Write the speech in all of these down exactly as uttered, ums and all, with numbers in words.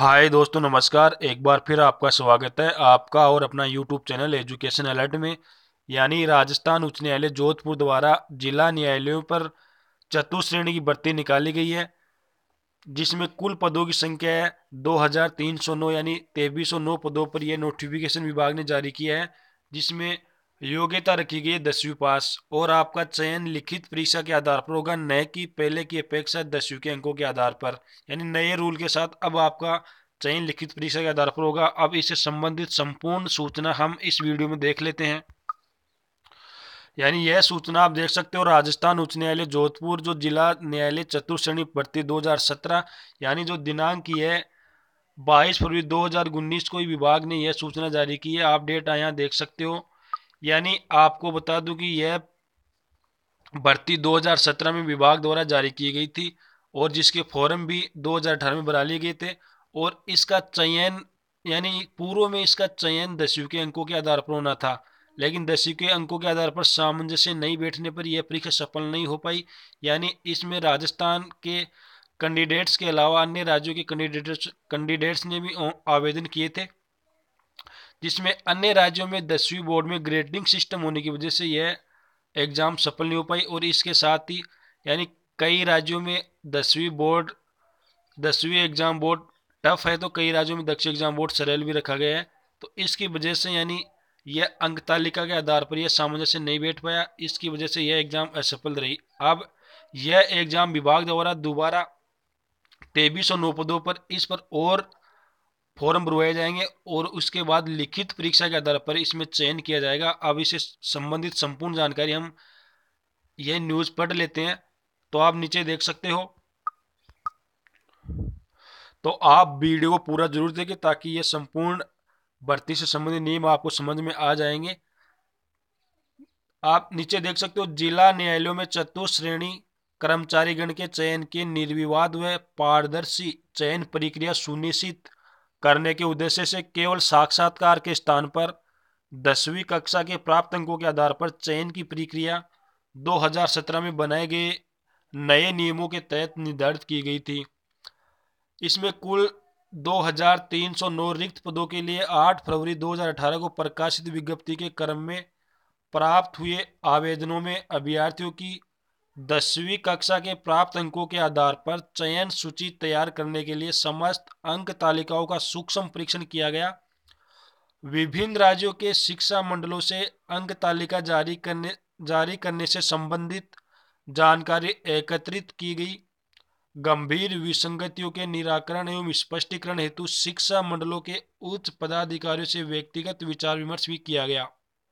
हाय दोस्तों, नमस्कार। एक बार फिर आपका स्वागत है आपका और अपना यूट्यूब चैनल एजुकेशन अलर्ट में। यानी राजस्थान उच्च न्यायालय जोधपुर द्वारा जिला न्यायालयों पर चतुश्रेणी की भर्ती निकाली गई है, जिसमें कुल पदों की संख्या है दो हजार तीन सौ नौ, यानी तेईस सौ नौ पदों पर यह नोटिफिकेशन विभाग ने जारी किया है। जिसमें योग्यता रखी गई है दसवीं पास, और आपका चयन लिखित परीक्षा के आधार पर होगा, न कि पहले की अपेक्षा दसवीं के अंकों के आधार पर। यानी नए रूल के साथ अब आपका चयन लिखित परीक्षा के आधार पर होगा। अब इससे संबंधित संपूर्ण सूचना हम इस वीडियो में देख लेते हैं। यानी यह सूचना आप देख सकते हो, राजस्थान उच्च न्यायालय जोधपुर जो जिला न्यायालय चतुश्रेणी भर्ती दो हजार सत्रह, यानी जो दिनांक की है बाईस फरवरी दो हजार उन्नीस को ही विभाग ने यह सूचना जारी की है। आप डेट यहाँ देख सकते हो। यानी आपको बता दूं कि यह भर्ती दो हजार सत्रह में विभाग द्वारा जारी की गई थी, और जिसके फॉर्म भी दो हजार अठारह में भरा लिए गए थे। और इसका चयन, यानी पूर्व में इसका चयन दसवीं के अंकों के आधार पर होना था, लेकिन दसवीं के अंकों के आधार पर सामंजस्य नहीं बैठने पर यह परीक्षा सफल नहीं हो पाई। यानी इसमें राजस्थान के कैंडिडेट्स के अलावा अन्य राज्यों के कैंडिडेट्स कैंडिडेट्स ने भी आवेदन किए थे, जिसमें अन्य राज्यों में दसवीं बोर्ड में ग्रेडिंग सिस्टम होने की वजह से यह एग्ज़ाम सफल नहीं हो पाई। और इसके साथ ही यानी कई राज्यों में दसवीं बोर्ड दसवीं एग्ज़ाम बोर्ड टफ है, तो कई राज्यों में दसवीं एग्ज़ाम बोर्ड सरल भी रखा गया है। तो इसकी वजह से यानी यह अंक तालिका के आधार पर यह सामंजस्य नहीं बैठ पाया, इसकी वजह से यह एग्ज़ाम असफल रही। अब यह एग्ज़ाम विभाग द्वारा दोबारा तेईस सौ नौ पदों पर इस पर और फॉर्म भरवाए जाएंगे, और उसके बाद लिखित परीक्षा के आधार पर इसमें चयन किया जाएगा। अब इससे संबंधित संपूर्ण जानकारी हम यह न्यूज़ पढ़ लेते हैं। तो आप नीचे देख सकते हो, तो आप वीडियो को पूरा जरूर देखें ताकि ये संपूर्ण भर्ती से संबंधित नियम आपको समझ में आ जाएंगे। आप नीचे देख सकते हो, जिला न्यायालयों में चतुश्रेणी कर्मचारीगण के चयन की निर्विवाद व पारदर्शी चयन प्रक्रिया सुनिश्चित करने के उद्देश्य से केवल साक्षात्कार के स्थान पर दसवीं कक्षा के प्राप्त अंकों के आधार पर चयन की प्रक्रिया दो हजार सत्रह में बनाए गए नए नियमों के तहत निर्धारित की गई थी। इसमें कुल दो हजार तीन सौ नौ रिक्त पदों के लिए आठ फरवरी दो हजार अठारह को प्रकाशित विज्ञप्ति के क्रम में प्राप्त हुए आवेदनों में अभ्यर्थियों की दसवीं कक्षा के प्राप्त अंकों के आधार पर चयन सूची तैयार करने के लिए समस्त अंक तालिकाओं का सूक्ष्म परीक्षण किया गया। विभिन्न राज्यों के शिक्षा मंडलों से अंक तालिका जारी करने जारी करने से संबंधित जानकारी एकत्रित की गई। गंभीर विसंगतियों के निराकरण एवं स्पष्टीकरण हेतु शिक्षा मंडलों के उच्च पदाधिकारियों से व्यक्तिगत विचार विमर्श भी किया गया।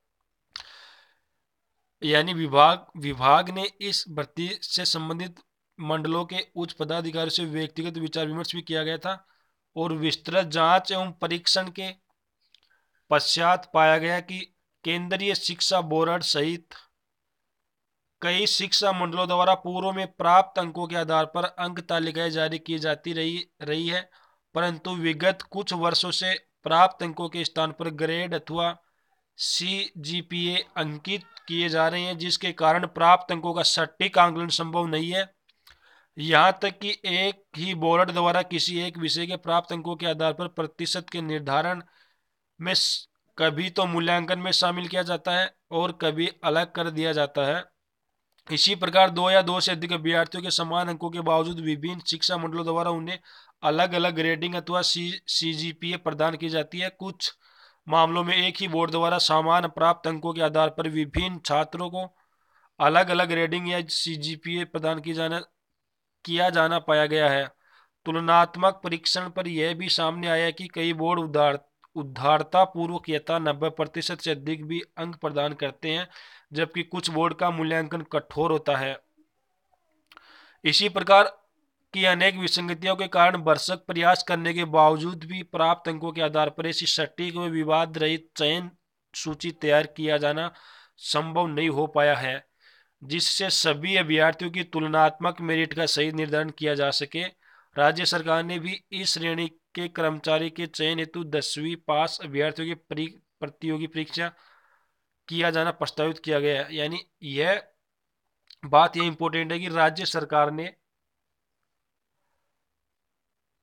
यानी विभाग विभाग ने इस भर्ती से संबंधित मंडलों के उच्च पदाधिकारियों से व्यक्तिगत विचार विमर्श भी किया गया था, और विस्तृत जांच एवं परीक्षण के पश्चात पाया गया कि केंद्रीय शिक्षा बोर्ड सहित कई शिक्षा मंडलों द्वारा पूर्व में प्राप्त अंकों के आधार पर अंक तालिकाएं जारी की जाती रही रही है, परंतु विगत कुछ वर्षों से प्राप्त अंकों के स्थान पर ग्रेड अथवा सी जी पी ए अंकित किए जा रहे हैं, जिसके कारण प्राप्त अंकों का सटीक आंकलन संभव नहीं है। यहाँ तक कि एक ही बोर्ड द्वारा किसी एक विषय के प्राप्त अंकों के आधार पर प्रतिशत के निर्धारण में कभी तो मूल्यांकन में शामिल किया जाता है और कभी अलग कर दिया जाता है। इसी प्रकार दो या दो से अधिक अभ्यर्थियों के समान अंकों के बावजूद विभिन्न शिक्षा मंडलों द्वारा उन्हें अलग अलग रेटिंग अथवा सी सी जी पी ए प्रदान की जाती है। कुछ मामलों में एक ही बोर्ड द्वारा समान प्राप्त अंकों के आधार पर विभिन्न छात्रों को अलग अलग रेटिंग या सी जी पी ए प्रदान की जाना किया जाना पाया गया है। तुलनात्मक परीक्षण पर यह भी सामने आया कि कई बोर्ड उदार उदारता पूर्वक यथा नब्बे प्रतिशत से अधिक भी अंक प्रदान करते हैं, जबकि कुछ बोर्ड का मूल्यांकन कठोर होता है। इसी प्रकार की अनेक विसंगतियों के कारण भरसक प्रयास करने के बावजूद भी प्राप्त अंकों के आधार पर ऐसी सटीक व विवाद रहित चयन सूची तैयार किया जाना संभव नहीं हो पाया है, जिससे सभी अभ्यर्थियों की तुलनात्मक मेरिट का सही निर्धारण किया जा सके। राज्य सरकार ने भी इस श्रेणी के कर्मचारी के चयन हेतु दसवीं पास अभ्यर्थियों की प्रतियोगी परीक्षा किया जाना प्रस्तावित किया गया है। यानी यह बात यह इंपॉर्टेंट है कि राज्य सरकार ने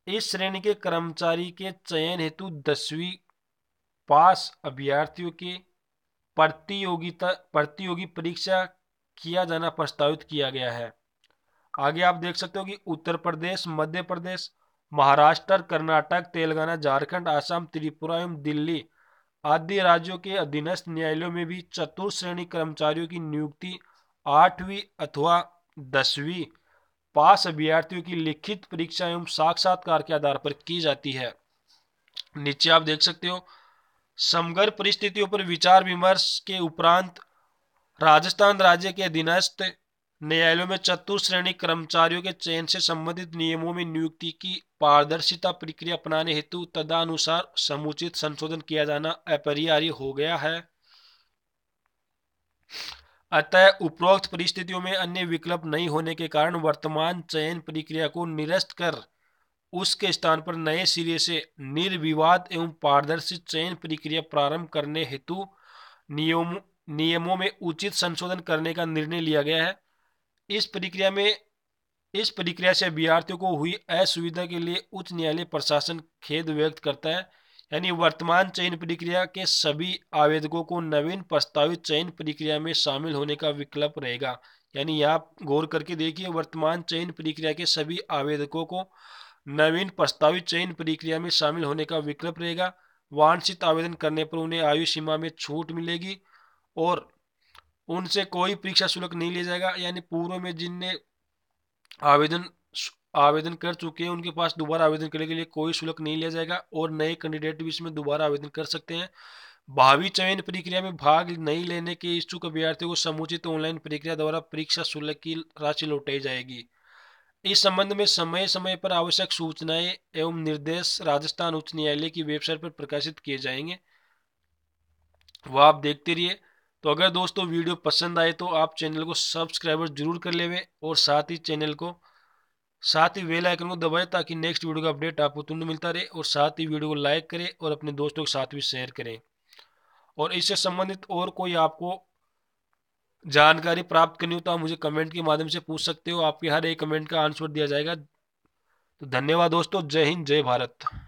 इस श्रेणी के कर्मचारी के चयन हेतु दसवीं पास अभ्यर्थियों के प्रतियोगिता प्रतियोगी परीक्षा किया जाना प्रस्तावित किया गया है। आगे आप देख सकते हो कि उत्तर प्रदेश, मध्य प्रदेश, महाराष्ट्र, कर्नाटक, तेलंगाना, झारखंड, आसाम, त्रिपुरा एवं दिल्ली आदि राज्यों के अधीनस्थ न्यायालयों में भी चतुर्थ श्रेणी कर्मचारियों की नियुक्ति आठवीं अथवा दसवीं पास अभ्यर्थियों की लिखित परीक्षा एवं साक्षात्कार के आधार पर की जाती है। नीचे आप देख सकते हो, समग्र परिस्थितियों पर विचार विमर्श के उपरांत राजस्थान राज्य के अधीनस्थ न्यायालयों में चतुर्थ श्रेणी कर्मचारियों के चयन से संबंधित नियमों में नियुक्ति की पारदर्शिता प्रक्रिया अपनाने हेतु तदनुसार समुचित संशोधन किया जाना अपरिहार्य हो गया है। अतः उपरोक्त परिस्थितियों में अन्य विकल्प नहीं होने के कारण वर्तमान चयन प्रक्रिया को निरस्त कर उसके स्थान पर नए सिरे से निर्विवाद एवं पारदर्शी चयन प्रक्रिया प्रारंभ करने हेतु नियम नियमों में उचित संशोधन करने का निर्णय लिया गया है। इस प्रक्रिया में इस प्रक्रिया से अभ्यर्थियों को हुई असुविधा के लिए उच्च न्यायालय प्रशासन खेद व्यक्त करता है। यानी वर्तमान चयन प्रक्रिया के सभी आवेदकों को नवीन प्रस्तावित चयन प्रक्रिया में शामिल होने का विकल्प रहेगा। यानी आप गौर करके देखिए, वर्तमान चयन प्रक्रिया के सभी आवेदकों को नवीन प्रस्तावित चयन प्रक्रिया में शामिल होने का विकल्प रहेगा। वांछित आवेदन करने पर उन्हें आयु सीमा में छूट मिलेगी और उनसे कोई परीक्षा शुल्क नहीं लिया जाएगा। यानी पूर्व में जिनने आवेदन आवेदन कर चुके हैं उनके पास दोबारा आवेदन करने के लिए कोई शुल्क नहीं लिया जाएगा और नए कैंडिडेट भी इसमें दोबारा आवेदन कर सकते हैं। भावी चयन प्रक्रिया में भाग नहीं लेने के इच्छुक अभ्यर्थियों को समुचित ऑनलाइन प्रक्रिया द्वारा परीक्षा शुल्क की राशि लौटाई जाएगी। इस संबंध में समय समय पर आवश्यक सूचनाएं एवं निर्देश राजस्थान उच्च न्यायालय की वेबसाइट पर प्रकाशित किए जाएंगे, वह आप देखते रहिए। तो अगर दोस्तों वीडियो पसंद आए तो आप चैनल को सब्सक्राइबर जरूर कर लेवे और साथ ही चैनल को साथ ही बेल आइकन को दबाएं ताकि नेक्स्ट वीडियो का अपडेट आपको तुरंत मिलता रहे, और साथ ही वीडियो को लाइक करें और अपने दोस्तों के साथ भी शेयर करें। और इससे संबंधित और कोई आपको जानकारी प्राप्त करनी हो तो आप मुझे कमेंट के माध्यम से पूछ सकते हो, आपके हर एक कमेंट का आंसर दिया जाएगा। तो धन्यवाद दोस्तों, जय हिंद, जय भारत।